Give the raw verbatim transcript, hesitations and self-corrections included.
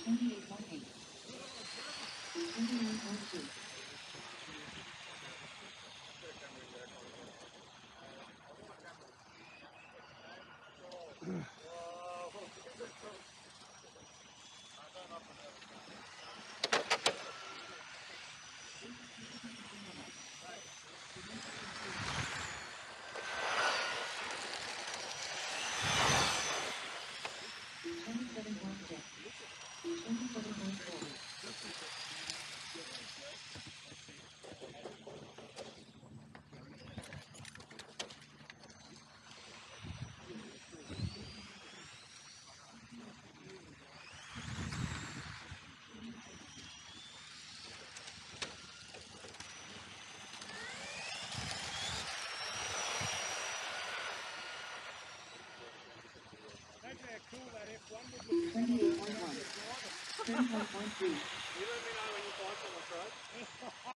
twenty-eight point eight. twenty-nine point two. twenty-seven point six. twenty-seven point four. twenty-eight point one. thirty-one point three. You let me know when you find someone, right?